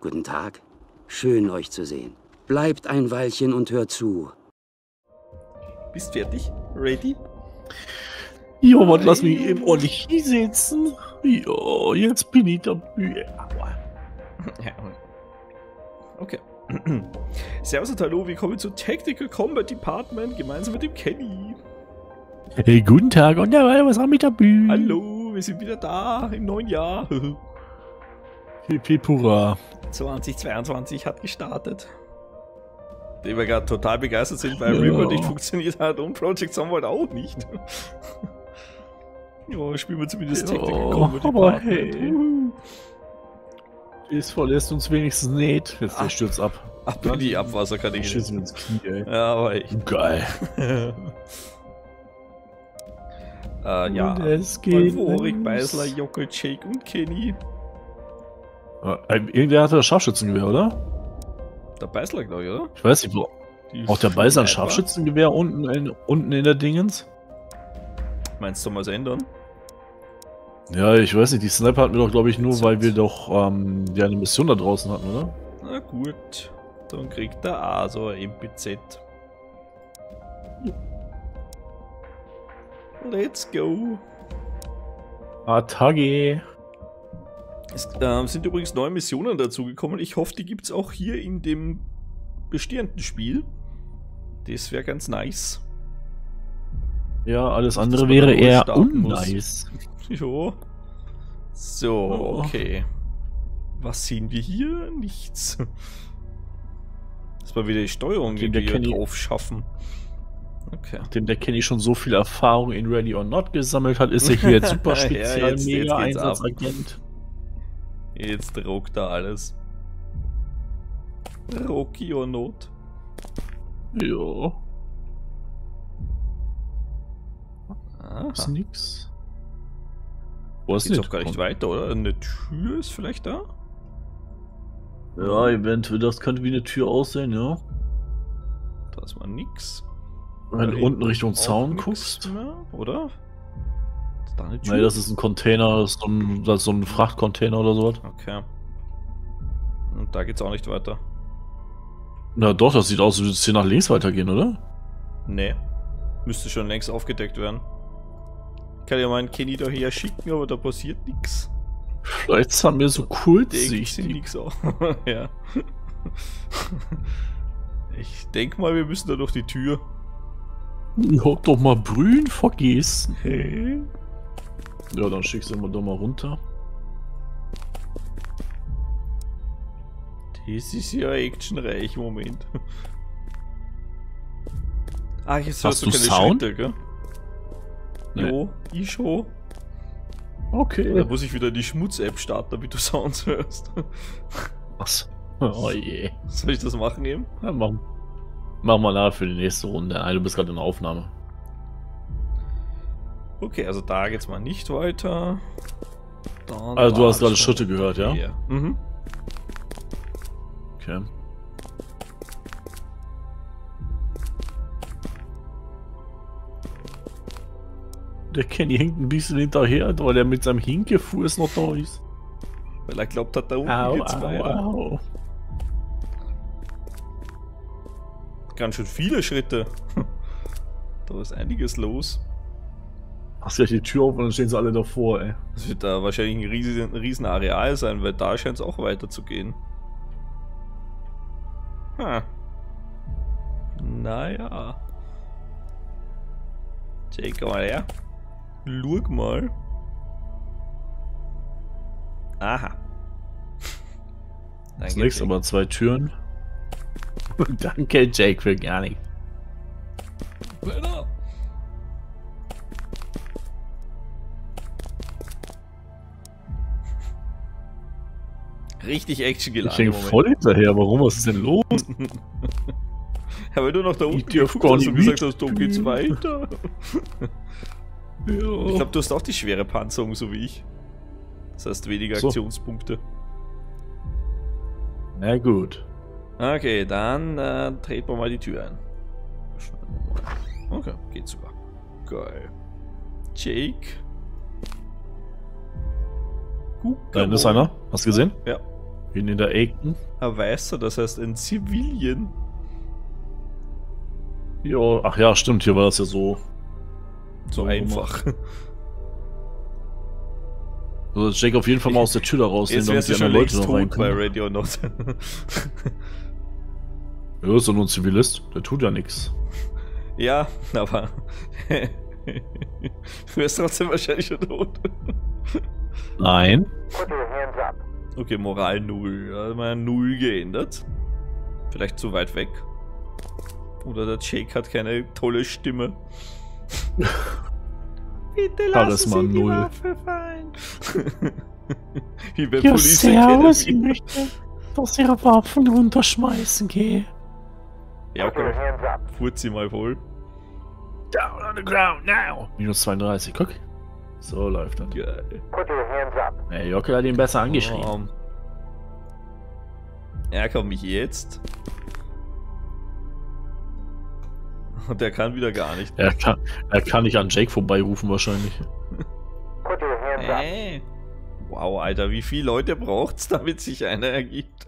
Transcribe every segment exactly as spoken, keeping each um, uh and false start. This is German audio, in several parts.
Guten Tag. Schön, euch zu sehen. Bleibt ein Weilchen und hört zu. Bist fertig? Ready? Jo, Mann, lass mich eben ordentlich hinsetzen. Jo, jetzt bin ich dabei. Okay. Servus und hallo, willkommen zu Tactical Combat Department, gemeinsam mit dem Kenny. Hey, guten Tag und dabei, was haben wir dabei? Hallo, wir sind wieder da im neuen Jahr. Pipi Pura. zweitausendzweiundzwanzig hat gestartet. Die wir gerade total begeistert sind, weil Ja. River nicht funktioniert hat und Project Zomboid auch nicht. Ja, spielen wir zumindest Ja, Tactical Combat aber Department. hey. Uhu. Das verlässt uns wenigstens nicht. Jetzt der Ach. stürzt ab. Ab in die Abwasserkanäle. Schießen ins Knie, ey. Ja, aber echt. Geil. äh, ja. Und es geht Wolvorik, los. Beisler, Jockel, Jake und Kenny. Äh, Irgendwer hatte das Scharfschützengewehr, oder? Der Beisler, glaube ich, oder? Ich weiß nicht, wo. Die Auch der Beiser ein Sniper. Scharfschützengewehr unten in, unten in der Dingens? Meinst du mal was ändern? Ja, ich weiß nicht, die Sniper hatten wir doch, glaube ich, nur, weil wir doch ähm, ja eine Mission da draußen hatten, oder? Na gut, dann kriegt er auch so ein M P Z. Let's go. Atage. Es äh, sind übrigens neue Missionen dazugekommen. Ich hoffe, die gibt es auch hier in dem bestehenden Spiel. Das wäre ganz nice. Ja, alles Dass andere man wäre da neu eher starten muss. unnice. Jo. So, Oh. okay. Was sehen wir hier? Nichts. Dass wir wieder die Steuerung Okay, der irgendwie Kenny- drauf schaffen. Okay. Nachdem der Kenny schon so viel Erfahrung in Ready or Not gesammelt hat, ist er hier jetzt super Ja, spezial jetzt- mega jetzt geht's ab. Einsatzagent. Jetzt rockt da alles. Rocky or not? Jo, Aha. ist nix. Wo ist Geht's nicht? doch gar nicht weiter, oder? Eine Tür ist vielleicht da? Ja, eventuell, das könnte wie eine Tür aussehen, ja. Da ist mal nix. Wenn Da du unten hinten Richtung auch Zaun nix guckst. mehr, oder? Ist da eine Tür? Nee, das ist ein Container, das ist so ein, das ist so ein Frachtcontainer oder sowas. Okay. Und da geht's auch nicht weiter. Na doch, das sieht aus, als würde es hier nach links weitergehen, oder? Nee. Müsste schon längst aufgedeckt werden. Ich kann ja meinen Kenny daher schicken, aber da passiert nichts. Vielleicht haben wir so Deckt sie kurzsichtig. nix auf. Ja. Ich denke mal, wir müssen da durch die Tür. Ich hab doch mal Brühen vergessen. Hey. Ja, dann schickst du mal doch mal runter. Das ist ja actionreich, Moment. Ah, jetzt Hast hörst du du keine Sound? Schritte, gell? Nee. Jo, ich schon. Da Okay. muss ich wieder die Schmutz-App starten, damit du Sounds hörst. Was? Oh je. Soll ich das machen eben? Ja, machen. Machen wir nachher für die nächste Runde. Nein, du bist gerade in der Aufnahme. Okay, also da geht's mal nicht weiter. Dann Also du war hast gerade schon Schritte gehört, ja? hier. Mhm. Okay. Der Kenny hängt ein bisschen hinterher, weil er mit seinem Hinkefuß noch da ist. Weil er glaubt hat, da unten Au, geht's au, weiter. au. Ganz schön viele Schritte. Da ist einiges los. Machst gleich die Tür auf und dann stehen sie alle davor, ey. Das wird da wahrscheinlich ein riesen, riesen Areal sein, weil da scheint es auch weiter zu gehen. Ha. Naja. Jake, komm mal her. Lurk mal. Aha. Das Danke, nächste Jake. aber zwei Türen. Danke, Jake, für gar nichts. Weiter. Richtig Action Ich geladen. hänge im Moment. voll hinterher. Warum? Was ist denn los? Ja, weil du noch da unten darf geguckt gar hast und nicht gesagt hast, da geht's mitspielen. weiter. Ich Ja. glaube, du hast auch die schwere Panzerung, so wie ich. Das heißt, weniger So. Aktionspunkte. Na gut. Okay, dann äh, treten wir mal die Tür ein. Okay, geht sogar. Geil. Jake. Guck Da hinten ist einer. Hast du gesehen? Ja. Bin in der Ecke. Ein Weißer, das heißt ein Civilian. Ja, ach ja, stimmt, hier war das ja so. So einfach. Also Jake auf jeden Fall mal aus der Tür da rausnehmen, Jetzt wärst du die schon anderen längst noch tot bei reinkommen. Ready or Not. Ja, ist doch nur ein Zivilist, der tut ja nichts. Ja, aber du wärst trotzdem wahrscheinlich schon tot. Nein. Okay, Moral null. Da hat man null geändert. Vielleicht zu weit weg. Oder der Jake hat keine tolle Stimme. Bitte lassen Sie die Waffe fallen. Wie bei Ja, Police servus, ich Academy. möchte, dass Ihre Waffen runterschmeißen gehen. Ja, okay. Furzt sie mal voll. Down on the ground now. Minus zweiunddreißig, guck. So läuft das. Geil. Ey, Jockel hat ihn besser angeschrieben. Um, ärger mich jetzt. Und der kann wieder gar nicht. Er kann, er kann nicht an Jake vorbeirufen wahrscheinlich. Äh. Wow, Alter, wie viele Leute braucht's, damit sich einer ergibt?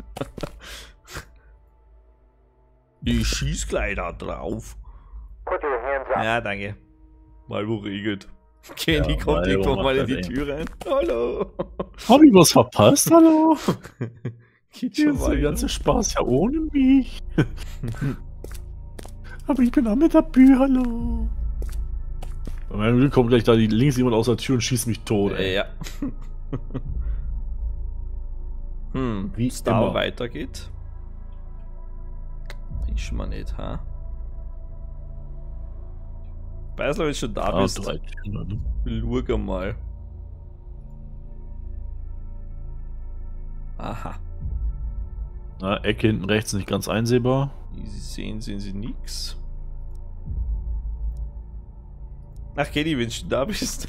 Ich schieß gleich da drauf. Ja, danke. Mal wo regelt. Kenny Ja, kommt Malvo irgendwann macht mal in das die eng. Tür rein. Hallo. Hab ich was verpasst, hallo? Geht Hier schon ist der weiter. ganze Spaß ja ohne mich. Aber ich bin auch mit dabei, hallo. Bei meinem Glück kommt gleich da die, links jemand aus der Tür und schießt mich tot, ey. Äh, ja. Hm, wie es da immer. weitergeht. Ich mal nicht, ha? Weiß noch, wenn du schon da Ah, bist. drei Türen, ne? Lurge mal. Aha. Na, Ecke hinten rechts nicht ganz einsehbar. Wie Sie sehen, sehen Sie nix. Ach, Kenny, wenn du schon da bist.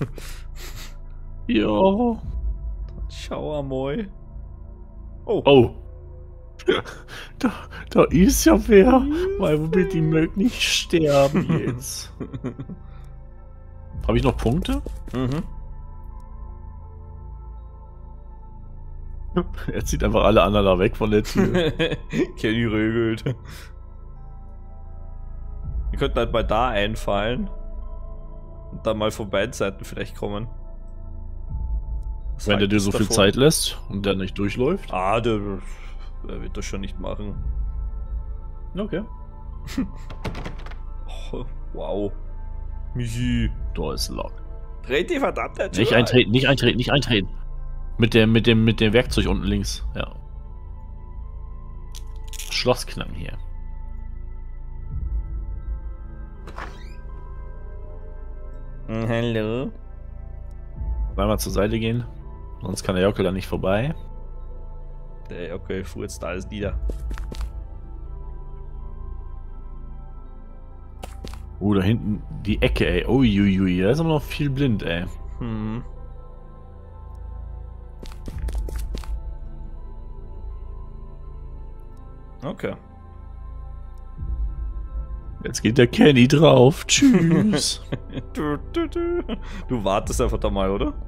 Ja. Schau einmal. Oh. Oh. Da, da ist ja wer. Weil wir bitte mögt nicht sterben jetzt. Habe ich noch Punkte? Mhm. Er zieht einfach alle anderen da weg von der Tür. Kenny regelt. Wir könnten halt mal da einfallen. Und dann mal von beiden Seiten vielleicht kommen. Was Wenn der sagt dir es so viel davon? Zeit lässt und der nicht durchläuft. Ah, der, der wird das schon nicht machen. Okay. Oh, wow. Michi. Da ist Lock. Dreht die verdammte Tür Nicht ein. eintreten, nicht eintreten, nicht eintreten. Mit dem, mit dem, mit dem Werkzeug unten links. Ja. Schlossknacken hier. Hm, hallo. Einmal zur Seite gehen. Sonst kann der Jockel da nicht vorbei. Der, okay, furzt alles nieder. Oh, da hinten die Ecke, ey. Uiuiui, da ist aber noch viel blind, ey. Hm. Okay. Jetzt geht der Kenny drauf. Tschüss. du, du, du. du wartest einfach da mal, oder?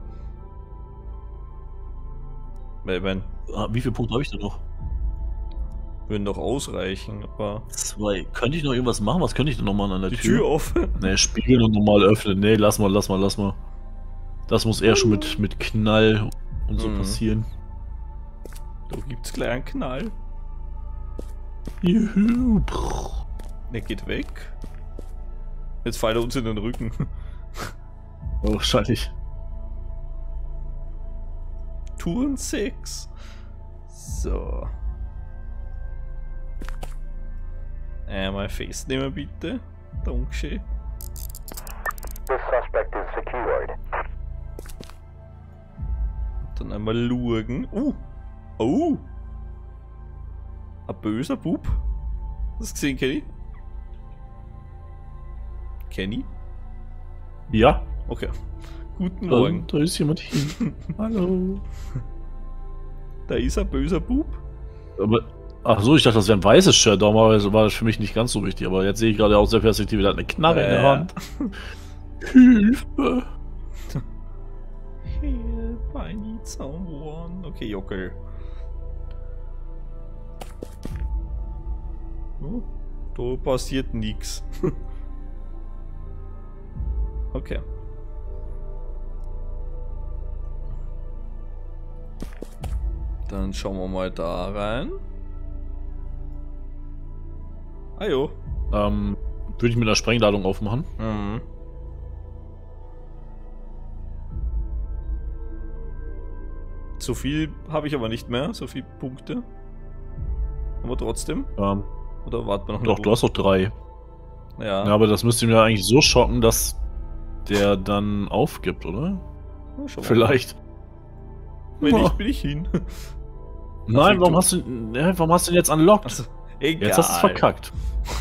Weil, wenn, Ah, wie viele Punkte habe ich denn noch? würden doch ausreichen, aber. Zwei. Könnte ich noch irgendwas machen? Was könnte ich denn noch machen an der Die Tür? Tür offen. Ne, spiegeln und normal öffnen. Ne, lass mal, lass mal, lass mal. Das muss eher schon mit, mit Knall und so Mhm. passieren. Da gibt's gleich einen Knall. Juhu. Der geht weg. Jetzt fällt er uns in den Rücken. Oh, wahrscheinlich. Touren sechs. So. Einmal festnehmen, bitte. Dankeschön. This suspect is secured. Dann einmal lurgen. Uh! Oh! Ein böser Bub. Hast du gesehen, Kenny? Kenny? Ja. Okay. Guten Da, Morgen. da ist jemand hin. Hallo. Da ist ein böser Bub. Aber, ach so, ich dachte, das wäre ein weißes Shirt. Darum war war das für mich nicht ganz so wichtig. Aber jetzt sehe ich gerade aus der Perspektive, der hat eine Knarre in der Ja. Hand. Hilfe. Help, I need someone. Okay, Jockel. Oh, da passiert nichts. Okay. Dann schauen wir mal da rein. Ah jo. Ähm, würde ich mit einer Sprengladung aufmachen. Mhm. So viel habe ich aber nicht mehr, so viele Punkte. Aber trotzdem. Ähm, Oder warten wir noch eine doch, du hast doch drei. Ja. Ja, aber das müsste mir eigentlich so schocken, dass der dann aufgibt, oder? Na, schauen wir Vielleicht. mal. Wenn Oh. nicht, bin ich hin. Nein, warum du- hast du, ja, warum hast du ihn jetzt unlocked? Also, egal. Jetzt hast du es verkackt.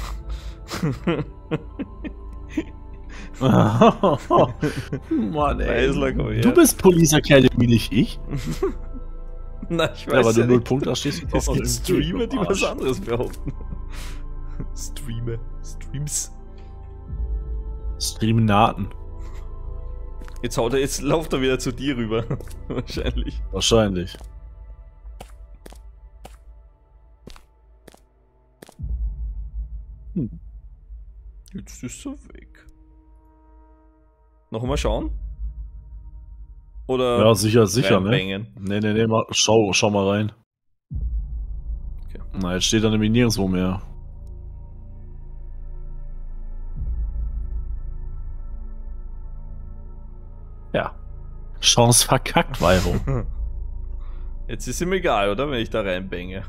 Mann, ey. Weisler, komm her. Du bist Police Academy, nicht ich. Na, ich weiß Ja, weil du ja null nicht. Punkte hast, stehst du Es doch gibt im Streamer, Weg, die du was Arsch. anderes behaupten. Streamer. Streams. Streamnaten. Jetzt haut er, jetzt lauft er wieder zu dir rüber. Wahrscheinlich. Wahrscheinlich. Hm. Jetzt ist er weg. Noch mal schauen? Oder Ja, sicher, sicher, ne? reinbängen? Nee, nee, nee, mal, schau, schau mal rein. Okay. Na, jetzt steht er nämlich nirgendwo mehr. Ja. Chance verkackt, Vairo. Jetzt ist ihm egal, oder? Wenn ich da reinbänge.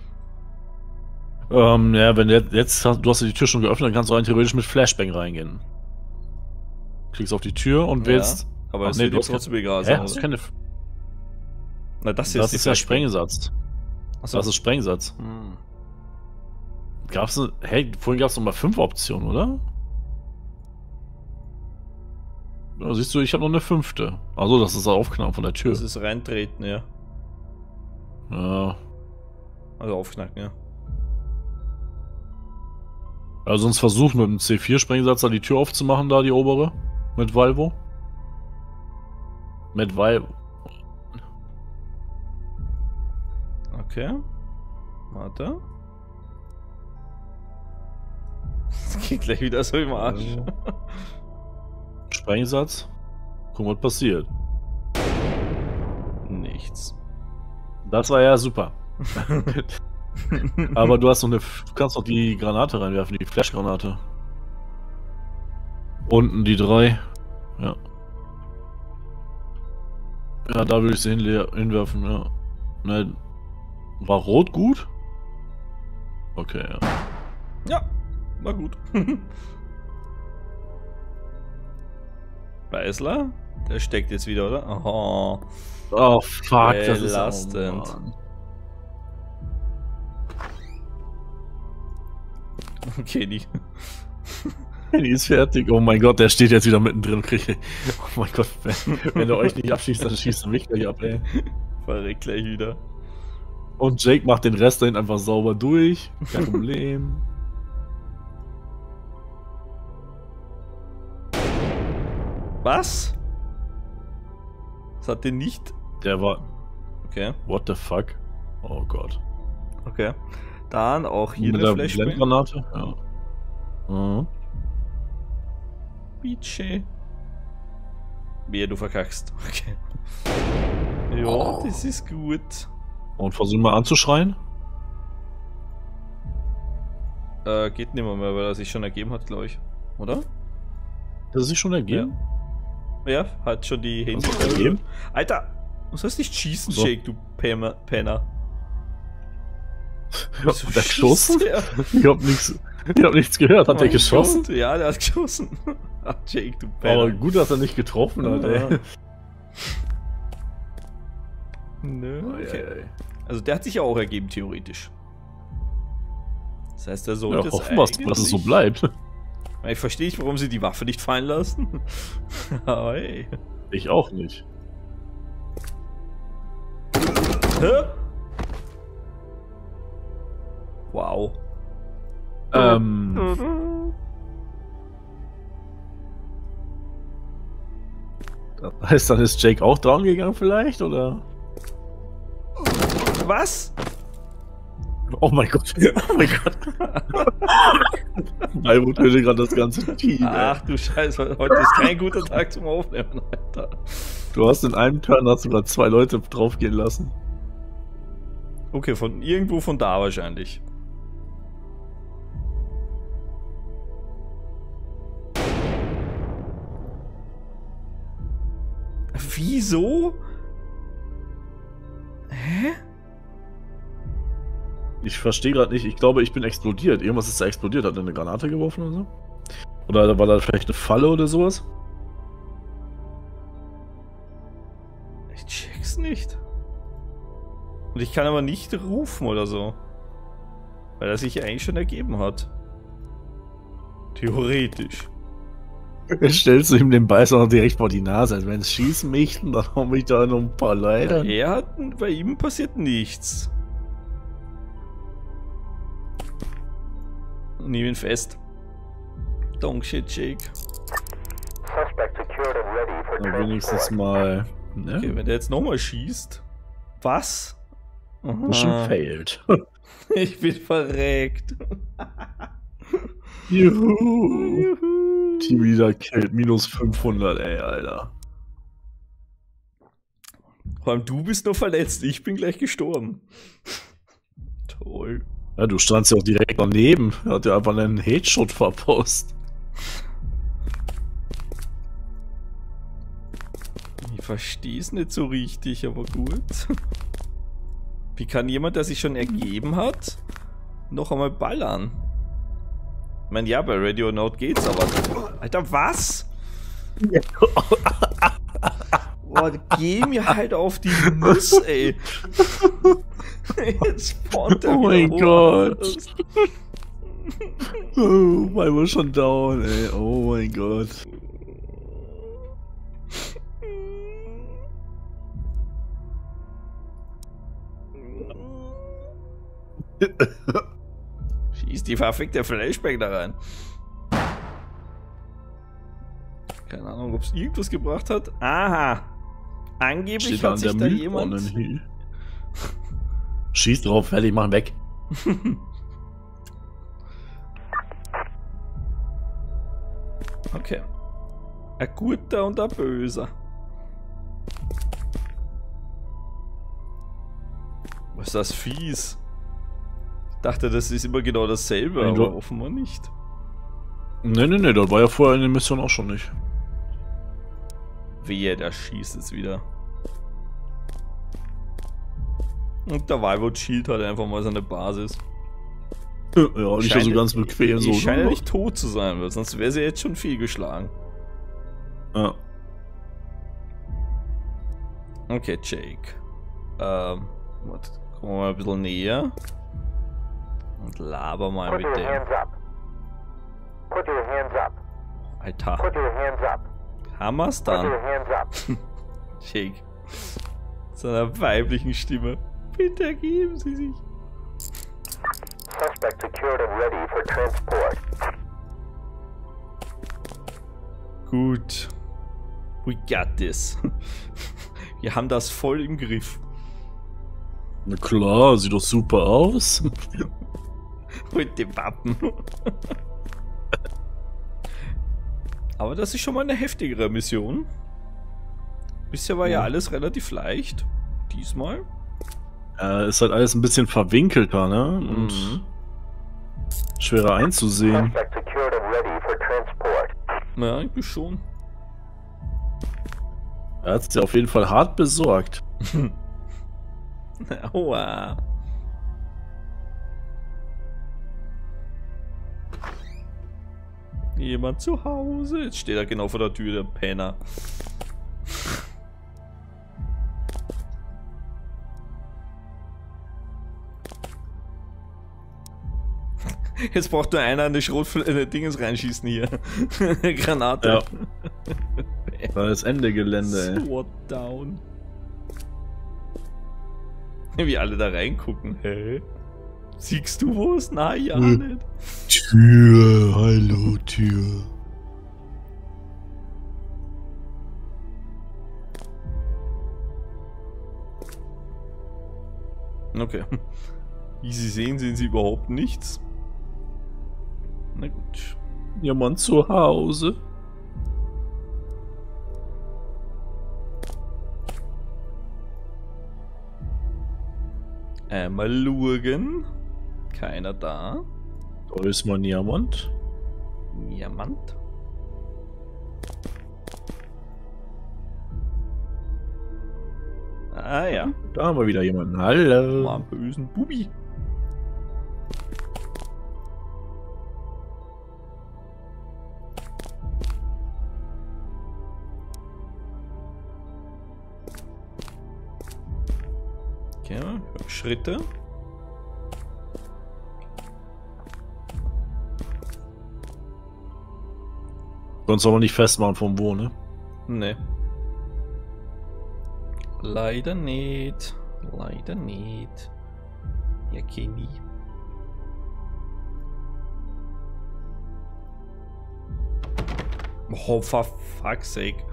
ähm, ja, wenn du jetzt, hast, du hast ja die Tür schon geöffnet, dann kannst du rein theoretisch mit Flashbang reingehen. Klickst auf die Tür und Ja, wählst. Aber Ach es nee, wird du ihm hast kein- trotzdem egal Hä? sein, Hast du oder? keine, Na, das hier das die ist ja Flashbang. Sprengsatz. Achso. Das ist Sprengsatz. Hm. Gab's ne, hey, vorhin gab es noch mal fünf Optionen, oder? Ja, siehst du, ich habe noch eine fünfte. Also, das ist der Aufknappen von der Tür. Das ist reintreten, ja. Ja. Also aufknacken, ja. Also sonst versuch mit dem C vier Sprengsatz da die Tür aufzumachen, da die obere. Mit Valvo. Mit Valvo. Okay. Warte. Das geht gleich wieder so im Arsch. Sprengsatz. Guck mal, was passiert. Nichts. Das war ja super. Aber du hast noch eine. Du kannst noch die Granate reinwerfen, die Flashgranate. Unten die drei. Ja. Ja, da würde ich sie hinle- hinwerfen, ja. Ne, war rot gut? Okay, ja. Ja, war gut. Beisler? Der steckt jetzt wieder, oder? Aha. Oh, fuck, das ist Belastend. oh, Mann. Okay, die. Die ist fertig. Oh mein Gott, der steht jetzt wieder mittendrin. Krieg ich- Oh mein Gott, wenn, wenn er euch nicht abschießt, dann schießt er mich gleich ab, ey. Verreckt gleich wieder. Und Jake macht den Rest dahin einfach sauber durch. Kein Problem. Was? Das hat den nicht. Der war. Okay, What the fuck? Oh Gott. okay. Dann auch hier Mit eine der Flashbang. Blendgranate? Ja. Mhm. Bitte. Wehe, du verkackst. Okay. Ja, das ist gut. Und versuch mal anzuschreien. Äh, geht nicht mehr, mehr, weil er sich schon ergeben hat, glaube ich. Oder? Das ist sich schon ergeben. Ja, hat schon die Hände Was hat er ergeben? Alter, du sollst nicht schießen, So. Jake, du Penner. Penner. Hat er geschossen? schießt der? Ich hab nichts. Ich hab nichts gehört. Hat er Mein geschossen? Gott, ja, der hat geschossen. Ach, Jake, du Penner. Aber gut, dass er nicht getroffen hat, ey. Nö, Ei, okay. ei, ei. Also der hat sich ja auch ergeben, theoretisch. Das heißt, er sollte Ja, es hoffen wir, dass es so eigentlich- bleibt. Ich verstehe nicht, warum sie die Waffe nicht fallen lassen. Aber hey. Ich auch nicht. Hä? Wow. Ähm. Das heißt, dann ist Jake auch down gegangen vielleicht, oder? Was? Oh mein Gott. Oh mein Gott. Malvo tötet gerade das ganze Team. Ach Ey. du Scheiße, heute ist kein guter Tag zum Aufnehmen, Alter. Du hast in einem Turn hast du gerade zwei Leute draufgehen lassen. Okay, von irgendwo von da wahrscheinlich. Wieso? Hä? Ich verstehe gerade nicht. Ich glaube, ich bin explodiert. Irgendwas ist da explodiert. Hat er eine Granate geworfen oder so? Oder war da vielleicht eine Falle oder sowas? Ich check's nicht. Und ich kann aber nicht rufen oder so. Weil er sich eigentlich schon ergeben hat. Theoretisch. Jetzt stellst du ihm den Beißer noch direkt vor die Nase. Also wenn es schießen möchten, dann haben ich da noch ein paar Leute. Er hat, bei ihm passiert nichts. Nimm ihn fest. Don't shit, Jake. Suspect secured and ready for Dann wenigstens transport. mal. Ne? Okay, wenn der jetzt nochmal schießt. Was? Mission Aha. failed. Ich bin verreckt. Juhu. Juhu. Team wieder killt. Minus fünfhundert, ey, Alter. Vor allem du bist nur verletzt, ich bin gleich gestorben. Toll. Ja, du standst ja auch direkt daneben. Er hat ja einfach einen Headshot verpasst. Ich verstehe es nicht so richtig, aber gut. Wie kann jemand, der sich schon ergeben hat, noch einmal ballern? Ich meine, ja, bei Radio Note geht's, aber... Alter, was? Boah, geh mir halt auf die Nuss, ey. Jetzt spawnt er Oh mein wieder Gott. woanders. Oh, Malvo schon down, ey. Oh mein Gott. Schieß die verfickte Flashbang da rein. Keine Ahnung, ob es irgendwas gebracht hat. Aha. Angeblich Steht da hat an sich der da Mülltonne. jemand... Schieß drauf, fertig, machen weg. Okay. Ein guter und ein böser. Was ist das fies? Ich dachte, das ist immer genau dasselbe, Nein, du- aber offenbar nicht. Ne, ne, ne, das war ja vorher in der Mission auch schon nicht. Wehe, der schießt jetzt wieder. Und der Valvot Shield hat einfach mal seine Basis. Ja, nicht Scheint- so ganz bequem so. Ich scheine nicht tot zu sein, weil sonst wäre sie jetzt schon viel geschlagen. Ja. Okay, Jake. Ähm, warte, kommen wir mal ein bisschen näher. Und laber mal Put mit your dem. hands up. Put your hands up. Alter, Put your hands up. Hammer's Put your dann. hands up. Jake. Seiner weiblichen Stimme. Bitte ergeben Sie sich. Suspect secured and ready for transport. Gut. We got this. Wir haben das voll im Griff. Na klar, sieht doch super aus. Mit dem Wappen. Aber das ist schon mal eine heftigere Mission. Bisher war ja Ja. alles relativ leicht. Diesmal. Äh, ist halt alles ein bisschen verwinkelter, ne? Und Mhm. schwerer einzusehen. Suspect secured and ready for transport. Ja, eigentlich schon. Er hat es ja auf jeden Fall hart besorgt. Aua. Jemand zu Hause? Jetzt steht er genau vor der Tür, der Penner. Jetzt braucht nur einer eine Schrotfl eine Dinges reinschießen hier. Eine Granate. Ja. Da ist Ende Gelände, ey. SWAT down. Wie alle da reingucken. Hä? Siehst du was? Nein, ja Hm. nicht. Tür, hallo Tür. Okay. Wie Sie sehen, sehen Sie überhaupt nichts. Na gut. Jemand zu Hause. Einmal schauen. Keiner da. Da ist mal niemand. Niemand. Ah ja. Da haben wir wieder jemanden. Hallo. Mal einen bösen Bubi. Okay, Schritte. Sonst aber nicht festmachen vom Wo, ne? Nee. Leider nicht. Leider nicht. Ja, Kenny. Oh, for fuck's sake.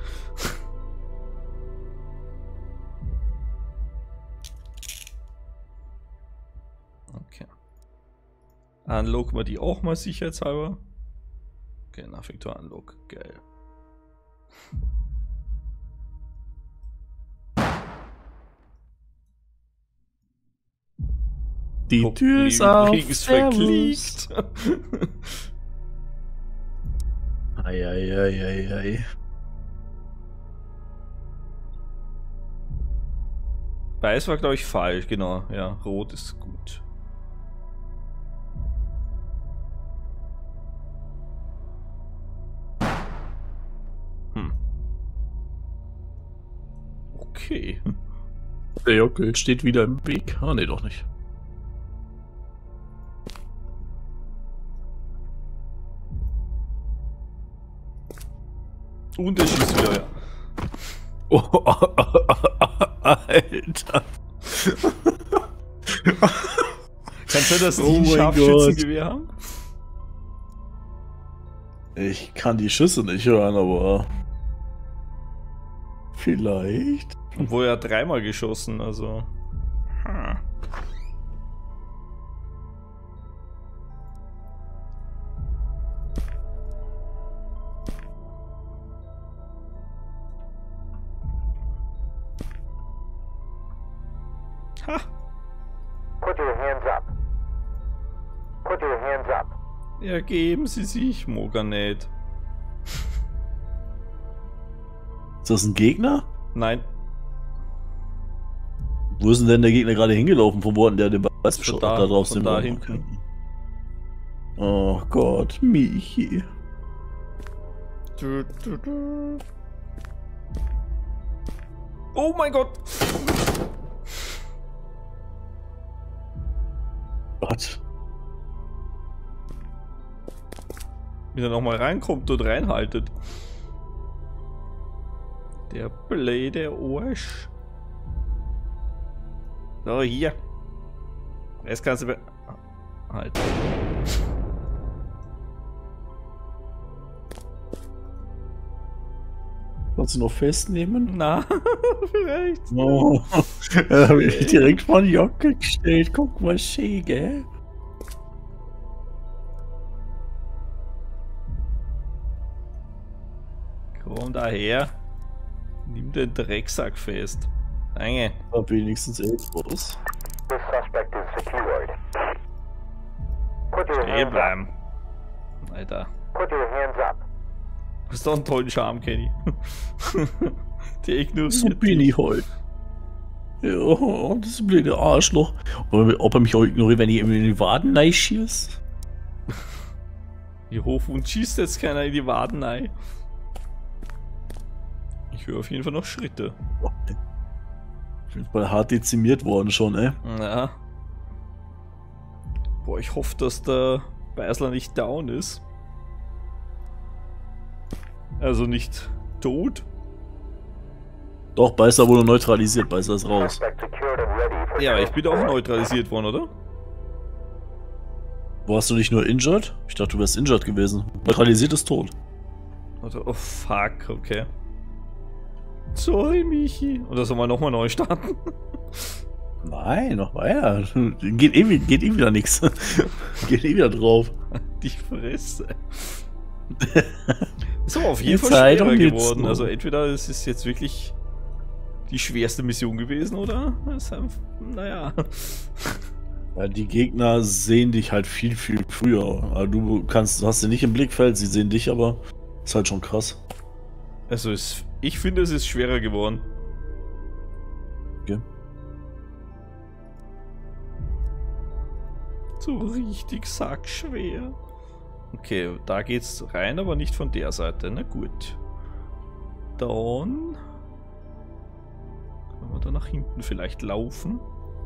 Okay. Unlocken wir die auch mal sicherheitshalber. Okay, Nachvektor Unlock. Geil. Die Guck, Tür ist die auf. übrigens Servus. verklickt. Eieieiei. Weiß war, glaube ich, falsch, genau. Ja, rot ist gut. Hm. Okay. Der Jockel steht wieder im Weg. Ah, ne, doch nicht. Und er schießt wieder, ja. Oh, Alter. Kannst du das Oh die mein Scharfschützengewehr haben? Ich kann die Schüsse nicht hören, aber vielleicht. Obwohl er hat dreimal geschossen, also. Hm. Ha! Put your hands up. Put your hands up. Ergeben Sie sich, Moganet. Ist das ein Gegner? Nein, Wo ist denn denn der Gegner gerade hingelaufen? Von wo hat denn der den Ball Von da- da drauf von sind da wir- hinten. Oh Gott, Michi. Du, du, du. Oh mein Gott! Gott. Wenn er nochmal reinkommt und reinhaltet. Der blöde Arsch. So, hier. Jetzt kannst du be... Halt. Kannst du noch festnehmen? Na, vielleicht. Oh, da hab ich direkt vor die Jocke gestellt. Guck mal, schön, gell? Komm daher. Nimm den Drecksack fest. Danke. War wenigstens etwas. This suspect is secured. Put your Stehen hands up. bleiben. Alter. Put your hands up. Du hast doch einen tollen Charme, Kenny. Der ignoriert So bin dich. ich halt. Ja, das blöde Arschloch. Ob er, ob er mich auch ignoriert, wenn ich ihm in die Waden schieße? Hier hoch und schießt jetzt keiner in die Waden rein. Ich höre auf jeden Fall noch Schritte. Ich bin mal hart dezimiert worden schon, ey. Ja. Boah, ich hoffe, dass der Beißler nicht down ist. Also nicht tot. Doch, Beißer wurde neutralisiert, Beißer ist raus. Suspect secured and ready for Ja, aber ich bin auch transport. neutralisiert worden, oder? Warst du nicht nur injured? Ich dachte, du wärst injured gewesen. Neutralisiert ist tot. Also, oh fuck, okay. Sorry, Michi. Oder sollen wir nochmal neu starten? Nein, noch weiter. Geht eh, geht eh wieder nichts. Geht eh wieder drauf. Die Fresse. Ist aber auf Die jeden Fall Zeit schwerer um jetzt geworden. noch. Also entweder es ist jetzt wirklich die schwerste Mission gewesen, oder? Es ist einfach, naja. Ja, die Gegner sehen dich halt viel, viel früher. Also du kannst, du hast sie nicht im Blickfeld, sie sehen dich, aber ist halt schon krass. Also es, ich finde, es ist schwerer geworden. Okay. So richtig sackschwer. Okay, da geht's rein, aber nicht von der Seite. Na gut. Dann können wir da nach hinten vielleicht laufen.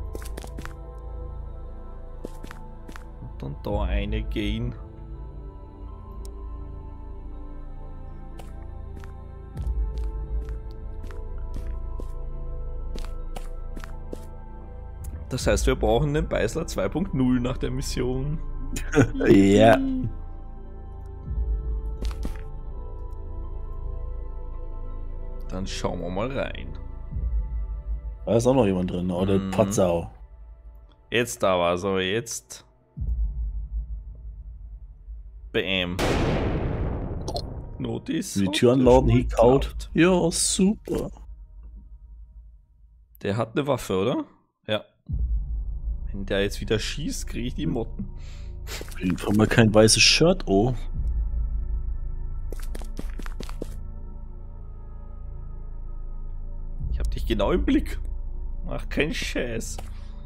Und dann da eine gehen. Das heißt, wir brauchen den Beißler zwei Punkt null nach der Mission. Ja. Dann schauen wir mal rein. Da ist auch noch jemand drin, oder Mhm. Patzau. Jetzt da war so, jetzt. Bam. Notice. Die hat Türen der lauten, schon he kaut. geklappt. Ja, super. Der hat eine Waffe, oder? Ja. Wenn der jetzt wieder schießt, kriege ich die Motten. Auf jeden Fall mal kein weißes Shirt, oh. Ich hab dich genau im Blick. Ach, kein Scheiß.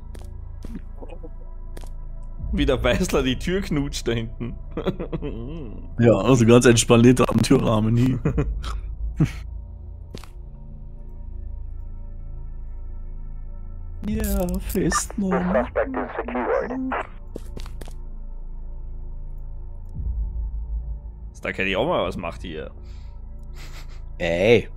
Wie der Weißler die Tür knutscht da hinten. Ja, also ganz entspannt lehnt er am Türrahmen nie. Ja, The Festnahme. suspect is secured. Da kann ich auch mal was macht hier. Ey.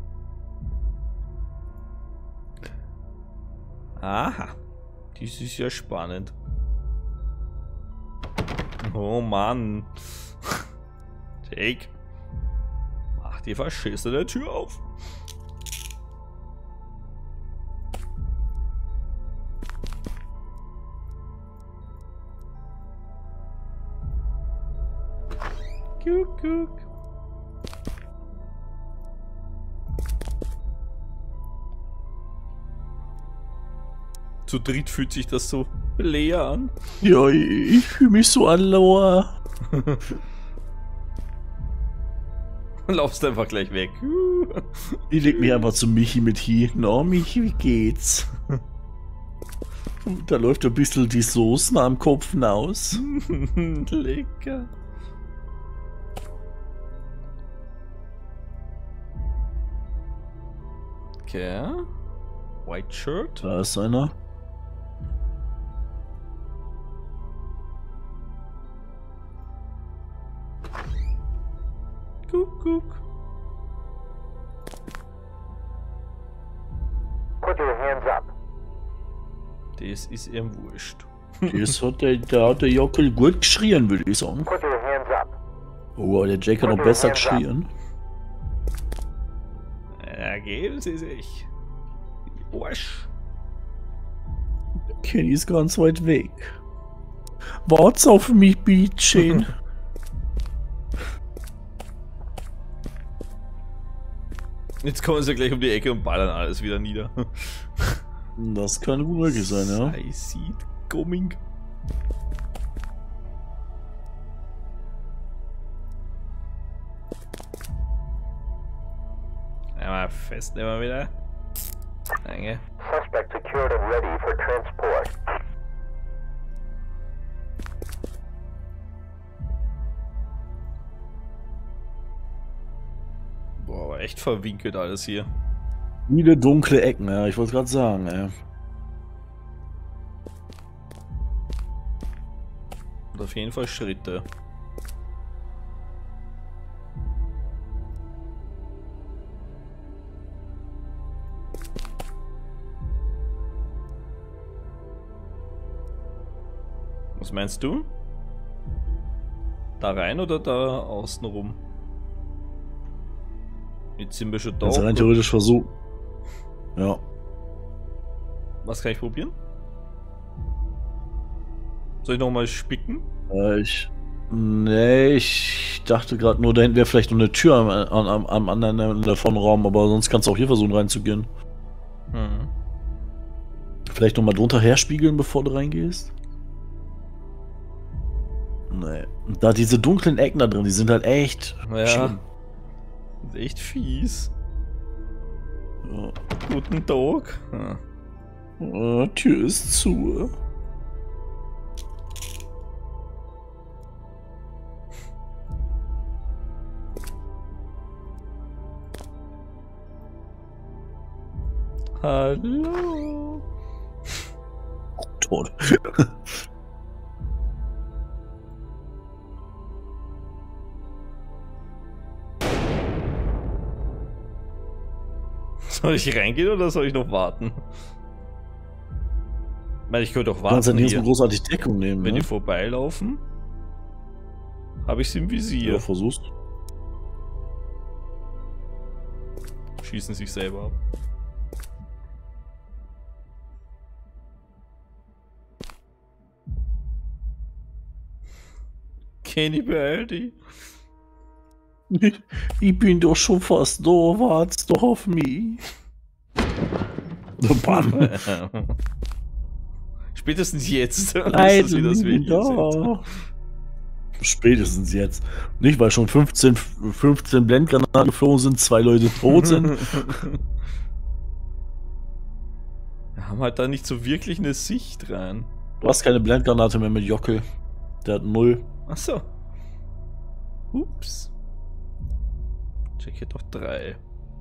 Aha. Dies ist ja spannend. Oh Mann. Jake. Mach die verschissene Tür auf. Guck, guck. Zu dritt fühlt sich das so leer an. Ja, ich fühle mich so allein. Laufst einfach gleich weg. Ich leg mich einfach zu Michi mit hier. Na, Michi, wie geht's? Da läuft ein bisschen die Soßen am Kopf hinaus. Lecker. Okay. White Shirt. Da ist einer. Guck, guck. Put your hands up. Das ist ihm wurscht. Das hat der, da hat der Jockel gut geschrien, würde ich sagen. Put your hands up. Oh, der Jack hat noch besser geschrien. Da geben sie sich. Arsch. Kenny ist ganz weit weg. Wart's auf mich, Bietchen. Jetzt kommen sie gleich um die Ecke und ballern alles wieder nieder. Das kann gut möglich sein, ja. I see it coming. Einmal festnehmen wieder. Danke. Suspect secured and ready for transport. Boah, aber echt verwinkelt alles hier. Viele dunkle Ecken, ja, ich wollte gerade sagen, ey. Und auf jeden Fall Schritte. Was meinst du? Da rein oder da außen rum? Jetzt sind wir schon da. Kannst du rein theoretisch versuchen. Ja. Was kann ich probieren? Soll ich nochmal spicken? Äh, ich. Nee, ich dachte gerade nur, da hinten wäre vielleicht nur eine Tür am, am, am anderen davon Raum, aber sonst kannst du auch hier versuchen reinzugehen. Hm. Vielleicht nochmal drunter herspiegeln, bevor du reingehst? Nee. Da diese dunklen Ecken da drin, die sind halt echt Ja. schlimm. Ist echt fies. Ja. Guten Tag. Hm. Äh, Tür ist zu. Hallo. Tot. Soll ich reingehen oder soll ich noch warten? Ich meine, ich könnte auch Du kannst ja warten nicht so hier. großartig Deckung nehmen, Wenn ne? die vorbeilaufen, habe ich sie im Visier. Ja, versuchst. Schießen sich selber ab. Kenny, beeil dich. Ich bin doch schon fast da, wart's doch auf mich. So, bam. Spätestens jetzt. Nein, ist das, wie das wir hier sind. Spätestens jetzt. Nicht, weil schon fünfzehn, fünfzehn Blendgranaten geflogen sind, zwei Leute tot sind. Wir haben halt da nicht so wirklich eine Sicht rein. Du hast keine Blendgranate mehr mit Jockel. Der hat null. Achso. Ups. Check hier doch drei.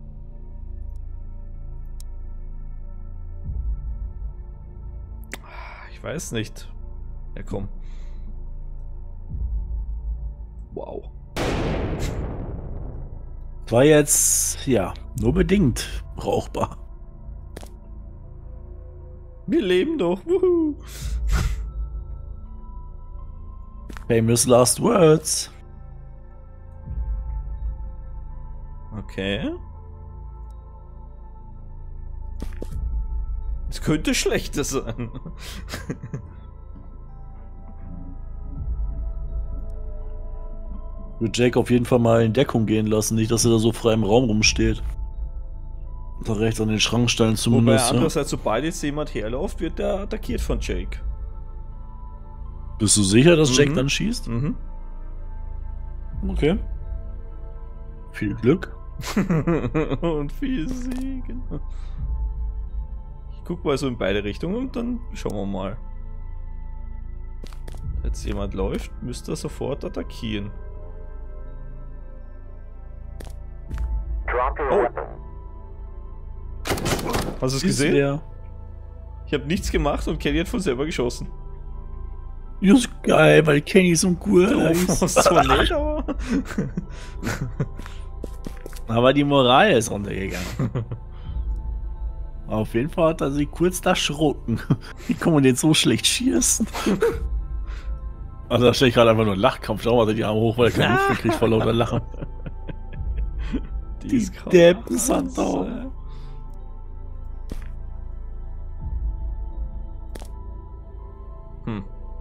Ich weiß nicht. Ja, komm. Wow. War jetzt, ja, nur bedingt brauchbar. Wir leben doch. Wuhu. Famous last words. Okay. Es könnte schlechter sein. Ich würde Jake auf jeden Fall mal in Deckung gehen lassen, nicht, dass er da so frei im Raum rumsteht. Da rechts an den Schrankstellen Wobei zumindest. Ja. andererseits, sobald jetzt jemand herläuft, wird der attackiert von Jake. Bist du sicher, dass Jake Mhm. dann schießt? Mhm. Okay. Viel Glück. Und viel Segen. Ich guck mal so in beide Richtungen und dann schauen wir mal. Wenn jetzt jemand läuft, müsste er sofort attackieren. Drop your Oh. weapon. Hast du es Ist gesehen? wer? Ich habe nichts gemacht und Kenny hat von selber geschossen. Ja, ist geil, weil Kenny so ein gut ist. Das zwar nicht, aber. Aber die Moral ist runtergegangen. Auf jeden Fall hat er sich kurz da schrocken. Wie kann man den so schlecht schießen? Also da steht gerade einfach nur ein Lachkampf. Schau mal, die Arme hoch, weil er keinen Luft mehr kriegt vor lauter Lachen. Die, Die ist krass. Deppen sind da. Hm.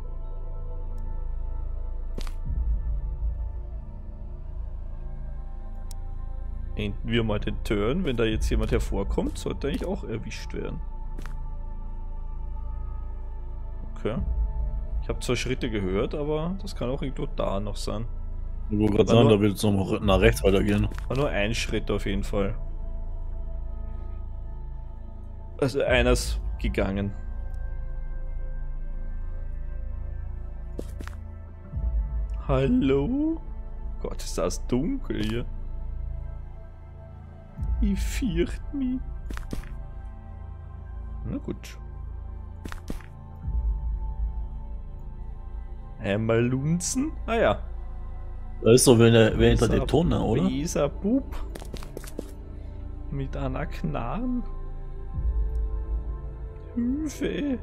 Enden wir mal den Turn, wenn da jetzt jemand hervorkommt, sollte eigentlich auch erwischt werden. Okay. Ich habe zwar Schritte gehört, aber das kann auch irgendwo da noch sein. Ich wollte gerade sagen, da wird es noch nach rechts weitergehen. War nur ein Schritt auf jeden Fall. Also einer ist gegangen. Hallo? Gott, ist das dunkel hier. Ich fürchte mich. Na gut. Einmal lunzen. Ah ja. Da ist doch wer, wer hinter Dieser der Tonne, oder? Dieser Bub. Mit einer Knarren. Hilfe.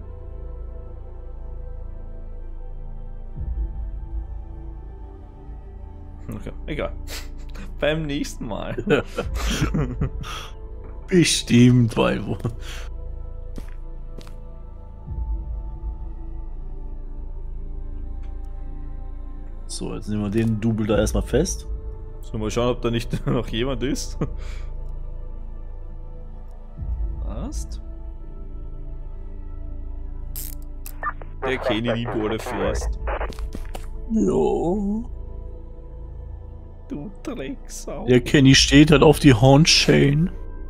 Okay, egal. Beim nächsten Mal. Bestimmt, weil wo. So, jetzt nehmen wir den Double da erstmal fest. Sollen wir mal schauen, ob da nicht noch jemand ist. Passt. Der Kenny die Borde fährst. Jo. Du Drecksau. Der Kenny steht halt auf die Hornchain.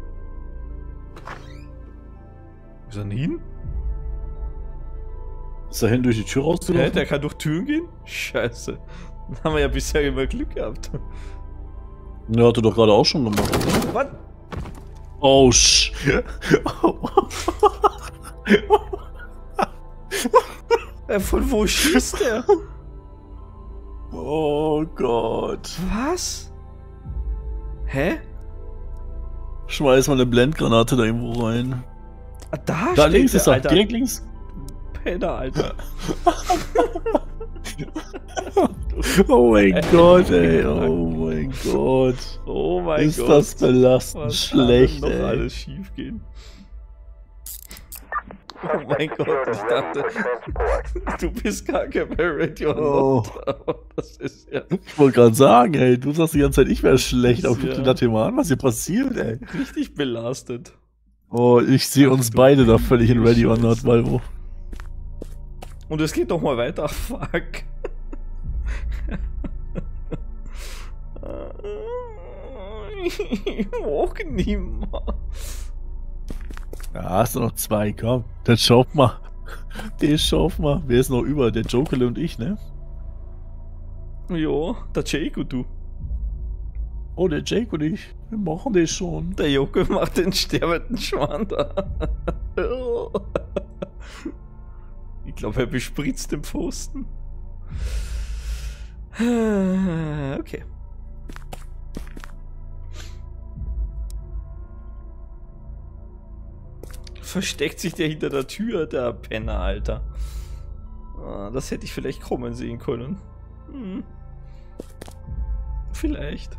Wo ist er denn hin? Ist er hin durch die Tür Hä, rausgelaufen? der kann durch Türen gehen? Scheiße. Dann haben wir ja bisher immer Glück gehabt. Ja, hat er doch gerade auch schon gemacht. Was? Oh, sch. Äh, Von wo schießt der? Oh Gott. Was? Hä? Schmeiß mal eine Blendgranate da irgendwo rein. Ah, da, Da steht links der, ist er, Alter. direkt links. Penner, Alter. Oh mein Gott, ey. Oh mein Gott. Oh mein Ist Gott. das belastend Was schlecht, kann denn noch ey. alles schief gehen? Oh mein Gott, ich dachte, du bist gar kein bei Radio Oh. Not, aber das ist ja Ich wollte gerade sagen, ey, du sagst die ganze Zeit, ich wäre schlecht, aber guck Ja. dir das hier mal an, was hier passiert, ey. richtig belastet. Oh, ich sehe uns du beide da völlig in Ready or Scheiße. Not, Valvo. Und es geht doch mal weiter, fuck. Ich mag nimmer. Ja, hast du noch zwei, komm. Dann schauf mal. Den schauf mal. Wer ist noch über? Der Jokerle und ich, ne? Ja, der Jake und du. Oh, der Jake und ich. Wir machen das schon. Der Jocke macht den sterbenden Schwan da. Ich glaube, er bespritzt den Pfosten. Okay. Versteckt sich der hinter der Tür, der Penner, Alter. Ah, das hätte ich vielleicht kommen sehen können. Hm. Vielleicht.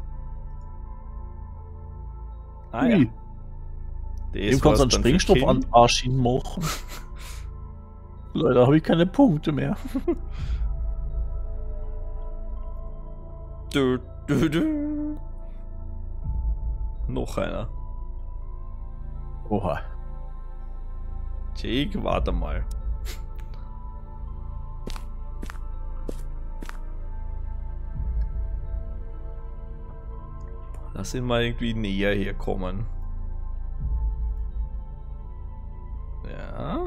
Ah ja. Ui. Das Dem kannst war's du einen dann für Sprengstoff Kenny. an den Arsch hinmachen. Leider habe ich keine Punkte mehr. Dö, dö, dö. Noch einer. Oha. Jake, warte mal. Lass ihn mal irgendwie näher herkommen. Ja.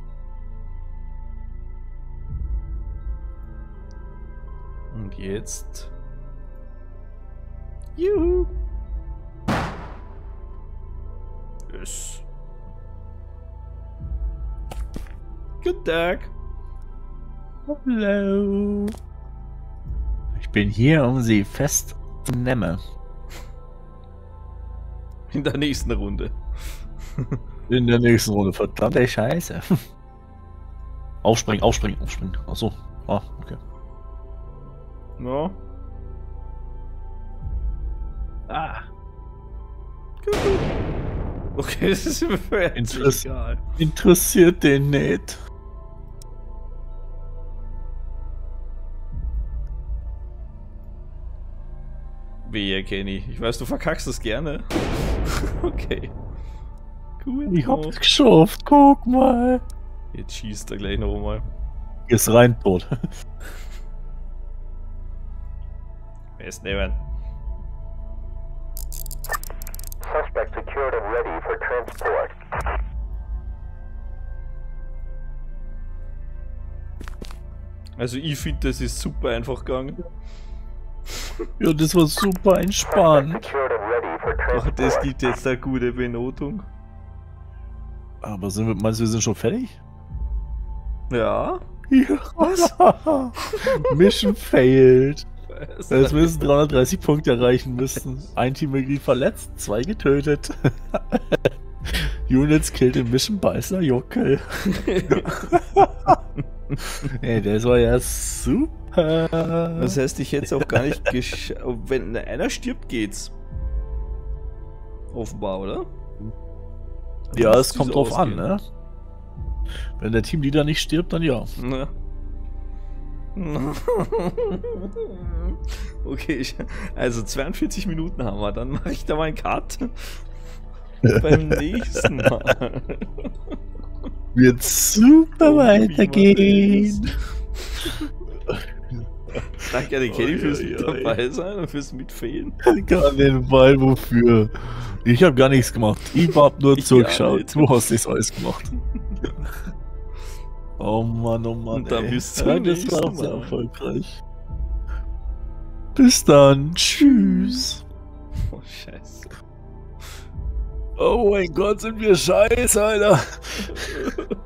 Und jetzt. Juhu. Yes. Guten Tag. Hallo. Ich bin hier, um sie festzunehmen. In der nächsten Runde. In der nächsten Runde. Verdammte Scheiße. Aufspringen, aufspringen, aufspringen. Achso. Ah, okay. Ja. Ah. Okay, das ist mir völlig Interess- egal. Interessiert den nicht. Wehe, Kenny. Ich weiß, du verkackst das gerne. Okay. Gut. Ich hab's geschafft, guck mal. Jetzt schießt er gleich noch einmal. Ist rein tot. Best nehmen. Suspect secured and ready for transport. Also ich finde, das ist super einfach gegangen. Ja, das war super Suspect entspannt. secured and ready for Doch, das transport. gibt jetzt eine gute Benotung. Aber sind wir, meinst du, wir sind schon fertig? Ja. Ja. Was? Mission failed. Was? Es müssen dreihundertdreißig Punkte erreichen müssen. Ein Teammitglied verletzt, zwei getötet. Units killed in Mission Beißer Jockel. Ey, das war ja super. Das heißt, ich hätte es auch gar nicht gesch... Wenn einer stirbt, geht's. Offenbar, oder? Ja, Muss es kommt dies drauf an, ausgehen. ne? Wenn der Teamleader nicht stirbt, dann ja. Na. Okay, ich, also zweiundvierzig Minuten haben wir, dann mache ich da mal einen Cut. Beim nächsten Mal. Wird super weitergehen. Danke an den Kenny fürs Oi, mit oi, oi. dabei sein und fürs Mitfehlen. Gar den Ball, wofür? Ich habe gar nichts gemacht. Ich hab nur Ich zugeschaut. auch nicht. Du hast das alles gemacht. Oh Mann, oh Mann. Und dann ey. bis zum ja, das nächsten war auch sehr Mal. erfolgreich. Bis dann. Tschüss. Oh, scheiße. Oh mein Gott, sind wir scheiße, Alter.